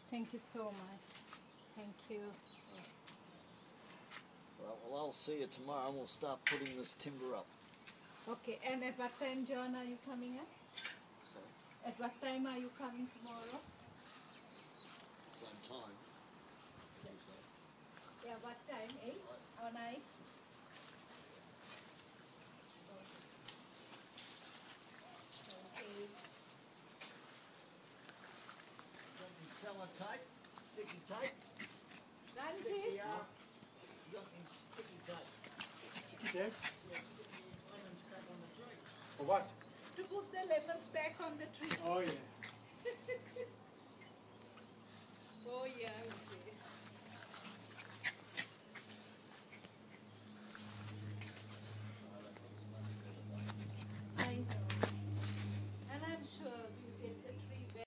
Thank you so much. Thank you. Right, well, I'll see you tomorrow and we'll start putting this timber up. Okay, and at what time, John, are you coming up? At what time are you coming tomorrow? Same time. Tuesday. Yeah, what time? 8 or 9? Okay. Got any sellotape? Sticky tape? Ranjit? You got any sticky tape? Yeah? Yeah, stick the lemons back on the tree. For what? To put the lemons back on the tree. Oh, yeah.